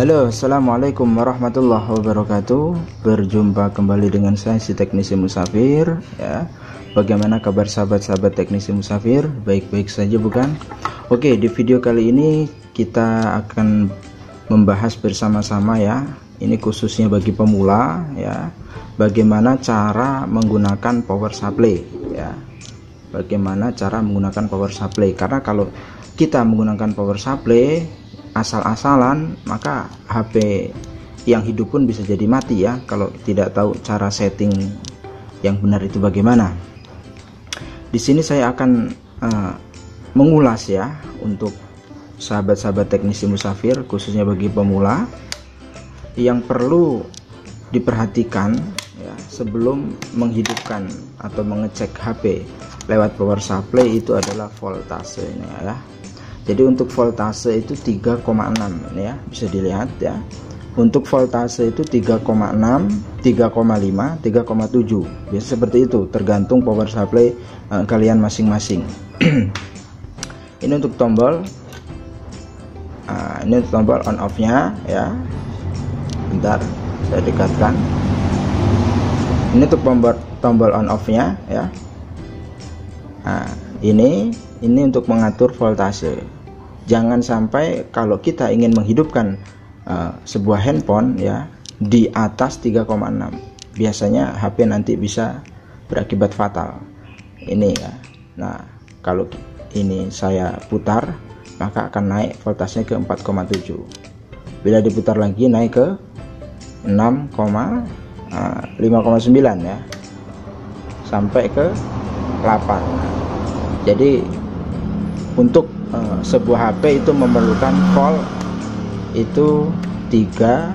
Halo, assalamualaikum warahmatullahi wabarakatuh. Berjumpa kembali dengan saya, si Teknisi Musafir. Ya, bagaimana kabar sahabat-sahabat Teknisi Musafir? Baik-baik saja, bukan? Oke, di video kali ini kita akan membahas bersama-sama ya. Ini khususnya bagi pemula ya. Bagaimana cara menggunakan power supply ya. Bagaimana cara menggunakan power supply? Karena kalau kita menggunakan power supply asal-asalan, maka HP yang hidup pun bisa jadi mati ya, kalau tidak tahu cara setting yang benar itu bagaimana. Di sini saya akan mengulas ya untuk sahabat-sahabat teknisi musafir, khususnya bagi pemula, yang perlu diperhatikan ya, sebelum menghidupkan atau mengecek HP lewat power supply itu adalah voltasenya ya. Jadi untuk voltase itu 3,6 ini ya, bisa dilihat ya. Untuk voltase itu 3,6, 3,5, 3,7. Biasa seperti itu, tergantung power supply kalian masing-masing. Ini untuk tombol, ini untuk tombol on off-nya ya. Bentar, saya dekatkan. Ini untuk tombol on off-nya ya. Nah, ini untuk mengatur voltase. Jangan sampai kalau kita ingin menghidupkan sebuah handphone ya di atas 3,6, biasanya HP nanti bisa berakibat fatal. Ini ya. Nah, kalau ini saya putar, maka akan naik voltasenya ke 4,7. Bila diputar lagi naik ke 5,9 ya, sampai ke 8. Jadi untuk sebuah HP itu memerlukan volt itu 3,6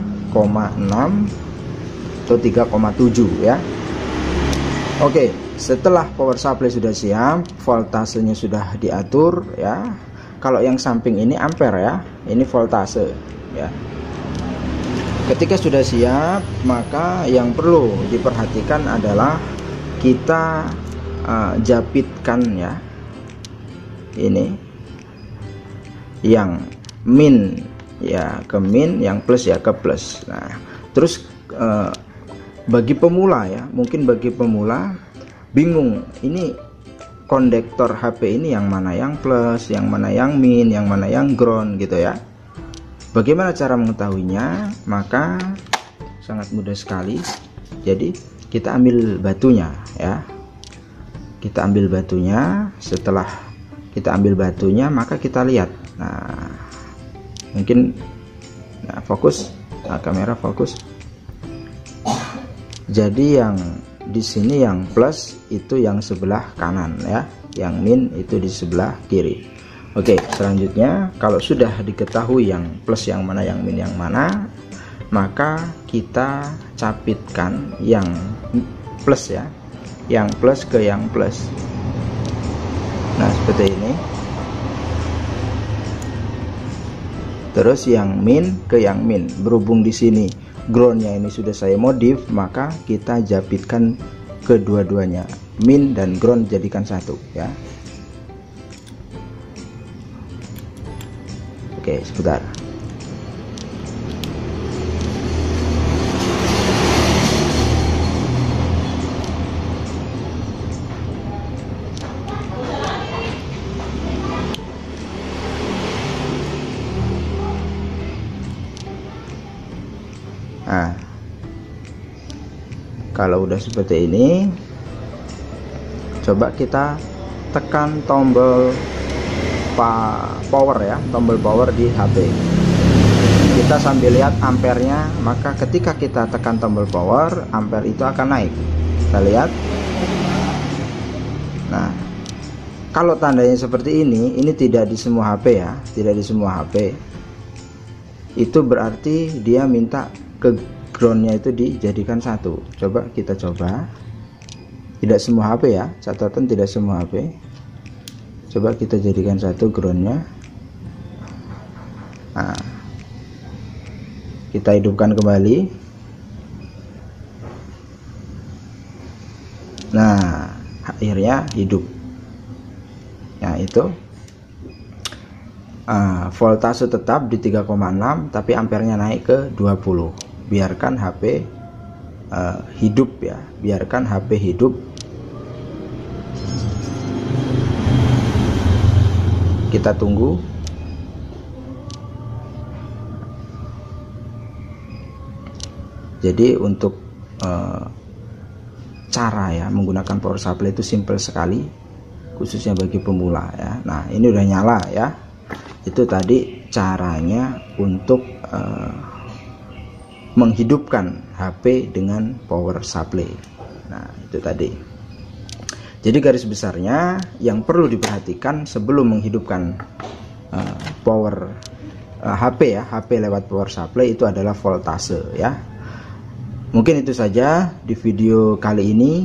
atau 3,7 ya. Oke, setelah power supply sudah siap, voltasenya sudah diatur ya. Kalau yang samping ini ampere ya, ini voltase ya. Ketika sudah siap, maka yang perlu diperhatikan adalah kita japitkan ya, ini yang min ya ke min, yang plus ya ke plus. Nah, terus bagi pemula ya, mungkin bagi pemula bingung ini kondektor HP ini yang mana yang plus, yang mana yang min, yang mana yang ground gitu ya. Bagaimana cara mengetahuinya? Maka sangat mudah sekali. Jadi kita ambil batunya ya. Kita ambil batunya, setelah kita ambil batunya maka kita lihat. Nah, mungkin fokus, kamera fokus. Jadi yang di sini yang plus itu yang sebelah kanan ya, yang min itu di sebelah kiri. Oke, selanjutnya kalau sudah diketahui yang plus yang mana, yang min yang mana, maka kita capitkan yang plus ya, yang plus ke yang plus. Nah, seperti ini. Terus yang min ke yang min. Berhubung di sini groundnya ini sudah saya modif, maka kita japitkan kedua-duanya, min dan ground jadikan satu ya. Oke, sebentar. Nah, kalau udah seperti ini, coba kita tekan tombol power ya, tombol power di HP. Kita sambil lihat ampernya, maka ketika kita tekan tombol power, ampere itu akan naik. Kita lihat. Nah, kalau tandanya seperti ini tidak di semua HP ya, tidak di semua HP. Itu berarti dia minta ke groundnya itu dijadikan satu. Coba kita coba, tidak semua HP ya, catatan tidak semua HP. Coba kita jadikan satu groundnya. Nah, kita hidupkan kembali. Nah, akhirnya hidup. Nah, itu voltase tetap di 3,6 tapi ampernya naik ke 20. Biarkan HP hidup ya, biarkan HP hidup. Kita tunggu. Jadi untuk cara ya menggunakan power supply itu simple sekali, khususnya bagi pemula ya. Nah, ini udah nyala ya. Itu tadi caranya untuk menghidupkan HP dengan power supply. Nah, itu tadi. Jadi garis besarnya yang perlu diperhatikan sebelum menghidupkan power HP ya, HP lewat power supply itu adalah voltase ya. Mungkin itu saja di video kali ini,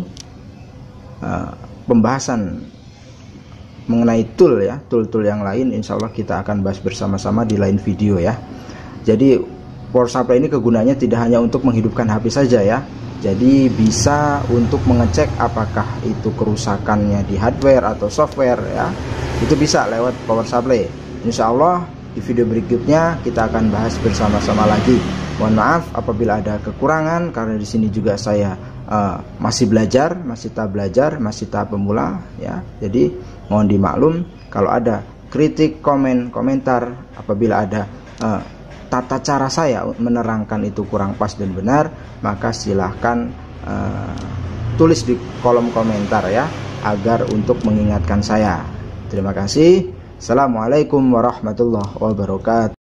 pembahasan mengenai tool ya, tool-tool yang lain insya Allah kita akan bahas bersama-sama di lain video ya. Jadi power supply ini kegunaannya tidak hanya untuk menghidupkan HP saja ya, jadi bisa untuk mengecek apakah itu kerusakannya di hardware atau software ya, itu bisa lewat power supply. Insya Allah di video berikutnya kita akan bahas bersama-sama lagi. Mohon maaf apabila ada kekurangan, karena di sini juga saya masih belajar, masih tahap belajar, masih tahap pemula ya. Jadi mohon dimaklum kalau ada kritik, komentar, apabila ada tata cara saya menerangkan itu kurang pas dan benar, maka silahkan tulis di kolom komentar ya, agar untuk mengingatkan saya. Terima kasih. Assalamualaikum warahmatullahi wabarakatuh.